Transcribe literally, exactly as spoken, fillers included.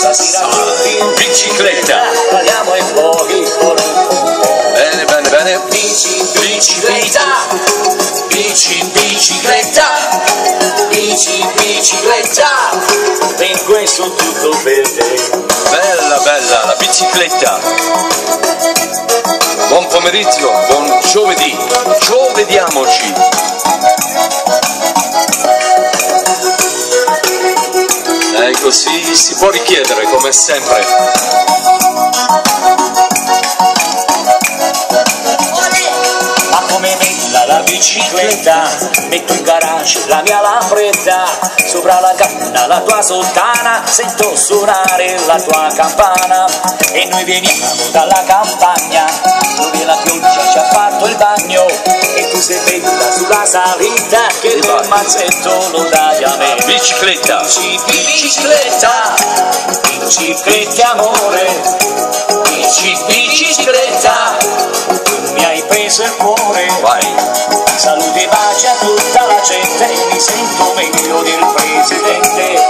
Bicicletta. Parliamo in pochi Bene, bene, bene. Bici, bicicletta. Bici, bicicletta. Bici, bicicletta. In questo tutto per te. Bella, bella, la bicicletta. Buon pomeriggio, buon giovedì. Giovediamoci. E così si può richiedere come sempre. Ma come bella la bicicletta, metto in garage la mia lambretta, sopra la canna la tua sottana, sento suonare la tua campana, e noi veniamo dalla campagna, dove la pioggia ci ha fatto il bagno, e tu sei bella sulla salita, che del mazzetto lo dai a me. Bicicletta. Bici, bicicletta, bicicletta amore, bici, bicicletta, tu mi hai preso il cuore. Vai. Salute e pace a tutta la gente, mi sento meglio del presidente.